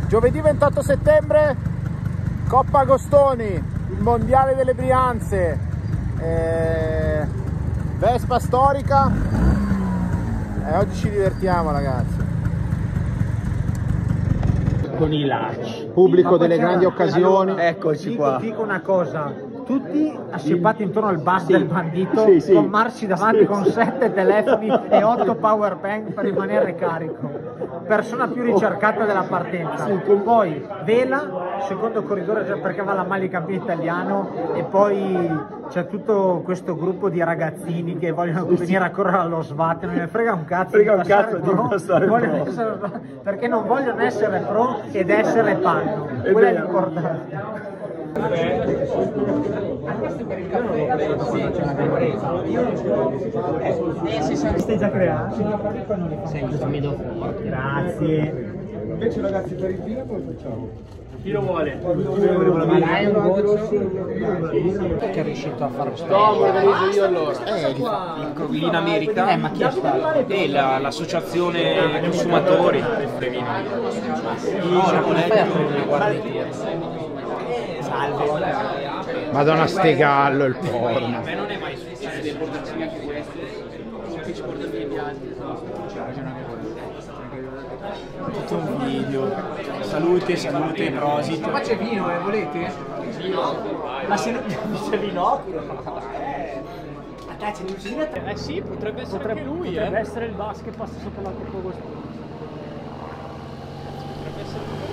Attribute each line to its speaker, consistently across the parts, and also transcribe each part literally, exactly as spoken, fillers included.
Speaker 1: Giovedì ventotto settembre, Coppa Agostoni, il mondiale delle Brianze, eh, Vespa storica e oggi ci divertiamo ragazzi.
Speaker 2: Con i lacci.
Speaker 1: Pubblico delle grandi occasioni.
Speaker 2: Eccoci
Speaker 3: dico,
Speaker 2: qua.
Speaker 3: dico una cosa, tutti assiepati intorno al bus
Speaker 2: Sì.
Speaker 3: del bandito,
Speaker 2: Sì, sì.
Speaker 3: con Marci davanti
Speaker 2: Sì,
Speaker 3: con
Speaker 2: sì.
Speaker 3: sette telefoni e otto power bank per rimanere carico. Persona più ricercata della partenza. Poi vela, secondo corridore già perché va alla maglia campione italiano, e poi c'è tutto questo gruppo di ragazzini che vogliono venire a correre allo S W A T, non ne frega un cazzo
Speaker 2: Frega
Speaker 3: di
Speaker 2: un cazzo
Speaker 3: passare
Speaker 2: di
Speaker 3: pro,
Speaker 2: passare
Speaker 3: vogliono
Speaker 2: pro.
Speaker 3: essere- perché non vogliono essere pro ed essere panno. Quello è
Speaker 2: vero.
Speaker 3: l'importante. Stai già creando?
Speaker 2: Senti, mi do fuoco.
Speaker 3: Grazie.
Speaker 4: Invece ragazzi per il vino come facciamo?
Speaker 2: Chi lo vuole?
Speaker 3: Ma dai un goccio.
Speaker 2: Che è riuscito a fare questo?
Speaker 1: Organizzo io allora.
Speaker 2: Eh, il Corlina America.
Speaker 3: Eh, ma chi è stato?
Speaker 2: E l'associazione consumatori.
Speaker 3: No, non fai a prendere, guardi. Salve.
Speaker 1: Madonna ste gallo il porno.
Speaker 2: A me non è mai successo di portarci anche questo. Che ci porta via i viaggi. Tutto un video. Salute, salute, prosit.
Speaker 3: Ma c'è vino, eh, volete? Vino? Ma se non c'è vino? A te c'è l'uscita?
Speaker 5: Eh sì, potrebbe essere
Speaker 3: Potrebbe,
Speaker 5: anche lui,
Speaker 3: potrebbe
Speaker 5: eh.
Speaker 3: essere il bus che passa sopra la Coppa Agostini.
Speaker 5: Potrebbe essere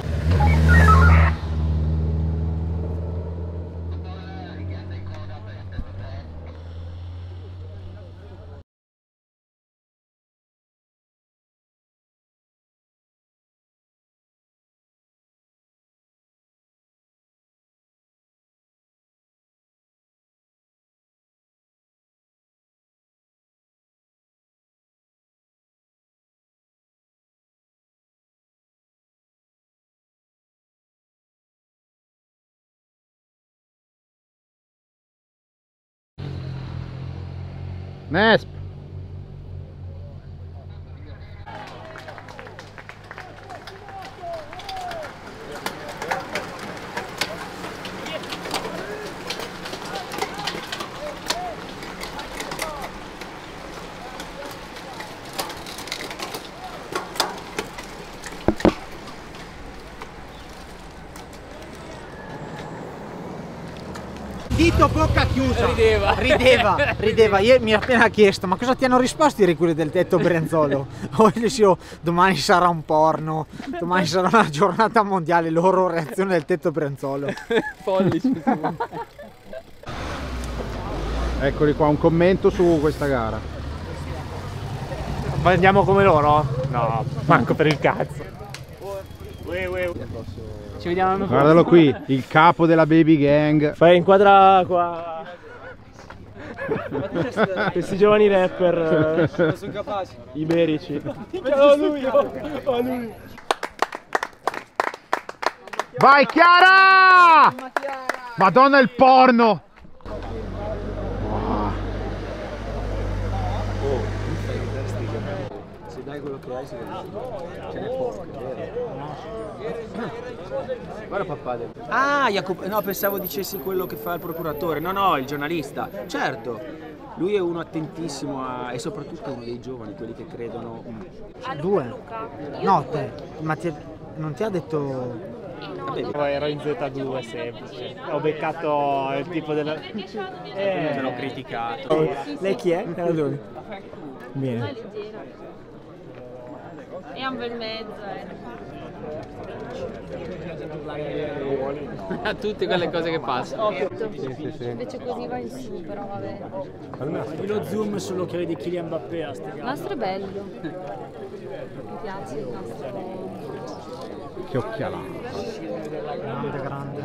Speaker 1: Nesp.
Speaker 3: Dito bocca chiusa.
Speaker 5: Rideva.
Speaker 3: Rideva, rideva. Io mi ha appena chiesto, ma cosa ti hanno risposto i quelli del tetto Brenzolo? Oh, io dicevo, domani sarà un porno, domani sarà una giornata mondiale, loro reazione del tetto Brenzolo.
Speaker 5: pollici.
Speaker 1: Eccoli qua, un commento su questa gara.
Speaker 6: Ma andiamo come loro? No, manco per il cazzo.
Speaker 5: Ci vediamo l'anno prossimo.
Speaker 1: Guardalo qui, il capo della baby gang.
Speaker 6: Fai inquadra qua. Questi giovani rapper eh,
Speaker 4: Sono capaci.
Speaker 6: iberici. Oh lui, oh, oh lui.
Speaker 1: Vai Chiara! Madonna il porno!
Speaker 4: Se dai quello che hai, ce n'è poco, guarda papà.
Speaker 2: Ah, Jacopo, no, pensavo dicessi quello che fa il procuratore. No, no, il giornalista. Certo, lui è uno attentissimo a... e soprattutto uno dei giovani, quelli che credono.
Speaker 3: Due? No, te. Ma ti, non ti ha detto...
Speaker 6: Poi ero in Z due semplice. Ho beccato il tipo della...
Speaker 2: Te l'ho criticato.
Speaker 3: Lei chi è? Caradoni. Bene.
Speaker 7: È un bel mezzo, eh.
Speaker 5: A tutte quelle cose che passano.
Speaker 7: Invece così va in su, però vabbè.
Speaker 6: Fai lo zoom sull'occhiale di Kylian Mbappé a ste
Speaker 7: Il
Speaker 6: gare.
Speaker 7: nostro è bello. Mi piace il nostro.
Speaker 1: Che occhialato.
Speaker 3: Grande, grande.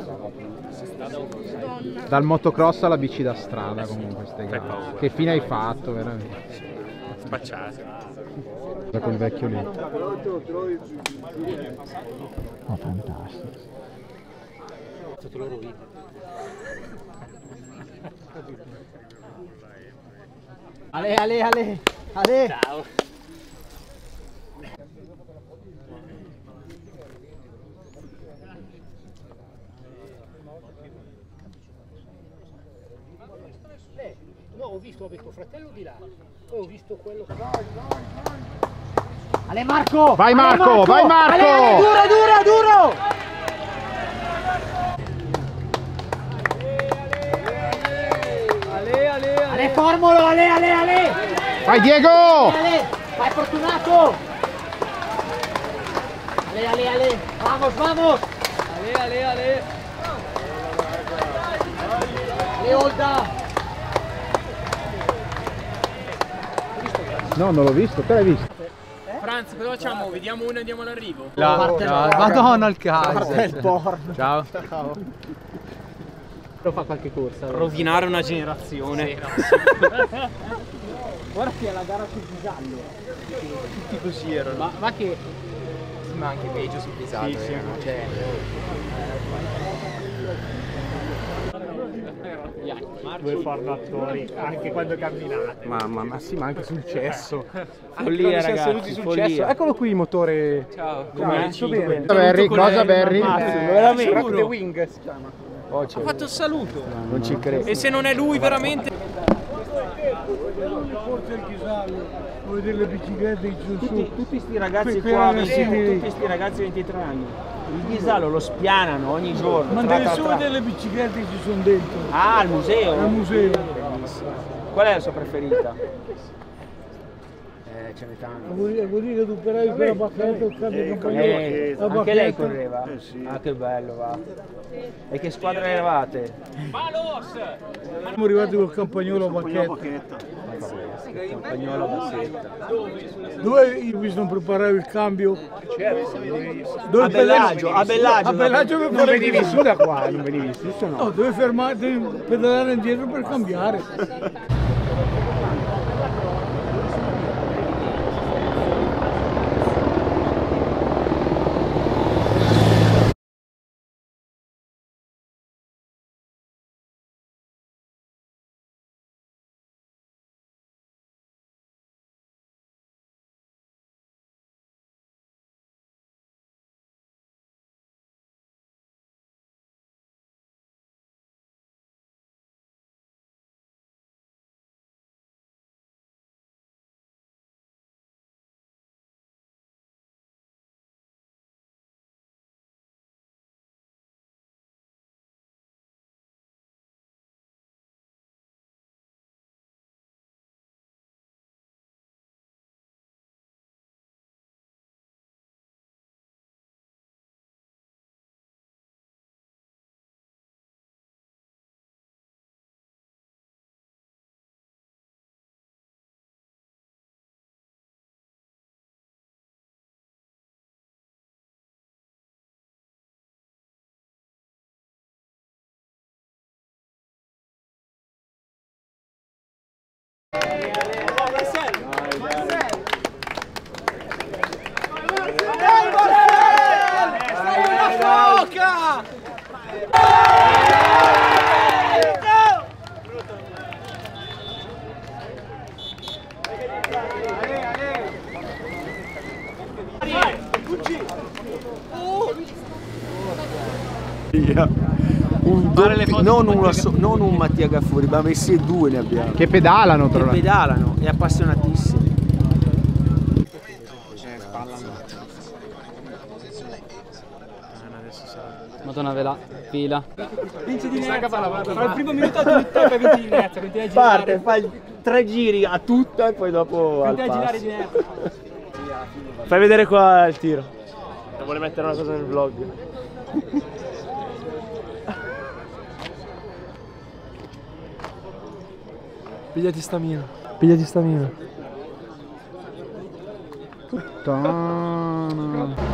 Speaker 1: Dal motocross alla bici da strada comunque queste gare. Che fine hai fatto veramente?
Speaker 6: Spacciato.
Speaker 1: Da quel vecchio lì.
Speaker 3: Oh, fantastico. Ale, ale, ale, ale.
Speaker 6: Ciao.
Speaker 3: visto tuo fratello di là, poi ho visto quello. Ale Marco!
Speaker 1: Vai Marco,
Speaker 3: Ale Marco!
Speaker 1: vai Marco!
Speaker 3: Ale, ale, duro, duro, duro!
Speaker 2: Ale, ale, ale.
Speaker 3: Ale formolo, ale, ale, ale!
Speaker 1: Vai Diego!
Speaker 3: Ale, vai Fortunato! Ale, ale, ale! Vamos, vamos!
Speaker 2: Ale, ale, ale.
Speaker 3: Ale, Olda!
Speaker 1: No, non l'ho visto, te l'hai visto?
Speaker 5: Franz, cosa facciamo? Vediamo uno e andiamo all'arrivo?
Speaker 1: Madonna il Kaiser.
Speaker 5: Ciao.
Speaker 6: Lo fa qualche corsa.
Speaker 2: Rovinare una generazione.
Speaker 3: Guarda che è la gara sul Pisallo.
Speaker 2: Tutti così erano.
Speaker 6: Ma, ma che...
Speaker 5: Ma anche peggio sul pisato.
Speaker 6: Sì, sì.
Speaker 5: Cioè...
Speaker 6: Due formatori, anche quando camminate.
Speaker 4: Mamma, ma sì, ma anche sul cesso.
Speaker 2: Follia,
Speaker 4: Siamo
Speaker 2: ragazzi,
Speaker 4: seduti sul
Speaker 2: follia.
Speaker 4: cesso. Eccolo qui il motore.
Speaker 2: Ciao,
Speaker 4: Come tutto bene?
Speaker 1: Barry, cosa Barry?
Speaker 4: Veramente. Rock the Wing si chiama.
Speaker 2: Ha fatto il saluto.
Speaker 4: Non ci credo.
Speaker 2: E se non è lui veramente...
Speaker 8: Vuoi delle biciclette in su
Speaker 2: Tutti, tutti sti ragazzi
Speaker 8: Que-
Speaker 2: qua,
Speaker 8: quella
Speaker 2: ventiti,
Speaker 8: sì.
Speaker 2: tutti sti ragazzi ventitré anni, il Ghisallo lo spianano ogni giorno.
Speaker 8: Ma
Speaker 2: tra,
Speaker 8: delle
Speaker 2: tra,
Speaker 8: sue
Speaker 2: tra.
Speaker 8: delle biciclette che ci sono dentro.
Speaker 2: Ah, al museo?
Speaker 8: Al museo.
Speaker 2: Bellissimo. Qual è la sua preferita?
Speaker 5: Eh, ce n'è tanto.
Speaker 8: Vuol dire, vuol dire che tu operavi per la bacchetta o il cambio
Speaker 2: Eh,
Speaker 8: campagnolo. La
Speaker 2: anche lei
Speaker 8: bacchetta.
Speaker 2: correva?
Speaker 8: Eh sì.
Speaker 2: Ah, che bello, va. E che squadra eravate?
Speaker 8: Siamo arrivati col campagnolo a bacchetta.
Speaker 2: Campagnolo a Bassetta.
Speaker 8: Dove io mi sono preparato il cambio? Dove
Speaker 2: A Bellagio, a Bellagio.
Speaker 8: A Bellagio per
Speaker 4: Non
Speaker 8: fare
Speaker 4: venivi su da qua, non venivi su, se no.
Speaker 8: No, dove fermare, devi pedalare indietro per cambiare.
Speaker 2: Un doppio, non, una so- non un Mattia Gaffuri, ma messi e due ne abbiamo.
Speaker 1: Che pedalano tra
Speaker 2: Che
Speaker 1: l'altro.
Speaker 2: pedalano e appassionatissimi.
Speaker 5: Madonna ve la fila.
Speaker 6: Vince di Inerza. Fra il primo minuto tu e vinci di Inerza. Continui a girare.
Speaker 2: Parte, fai tre giri a tutta e poi dopo al
Speaker 6: Continui a girare
Speaker 2: passo.
Speaker 6: di Inerza.
Speaker 2: Fai vedere qua il tiro. Vuole mettere una cosa nel vlog.
Speaker 4: Pigliati stamina. Pigliati stamina.
Speaker 1: Puttana.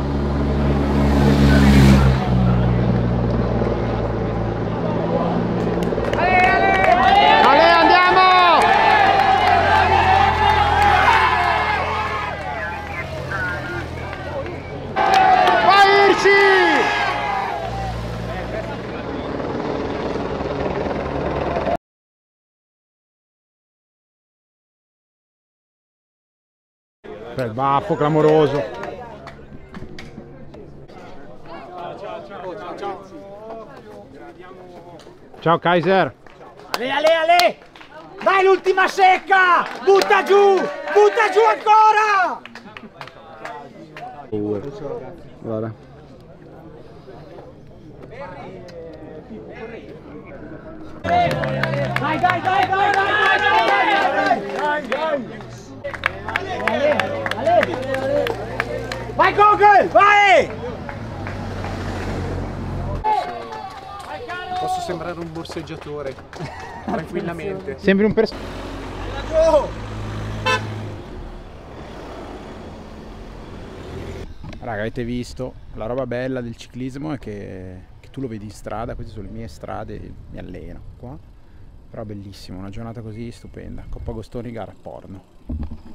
Speaker 1: Ale, andiamo! Vai Irci! Bel baffo clamoroso. Ciao Kaiser.
Speaker 3: Ale, ale, ale! Dai, l'ultima secca! Butta giù! Butta giù ancora!
Speaker 1: Guarda.
Speaker 3: Dai, dai, dai, dai, dai, dai, dai, dai, dai! Vai Google, vai!
Speaker 4: Posso sembrare un borseggiatore, tranquillamente.
Speaker 1: Sembri un personaggio. Raga, avete visto, la roba bella del ciclismo è che, che tu lo vedi in strada, queste sono le mie strade, mi alleno qua, però bellissimo, una giornata così stupenda. Coppa Agostoni, gara porno.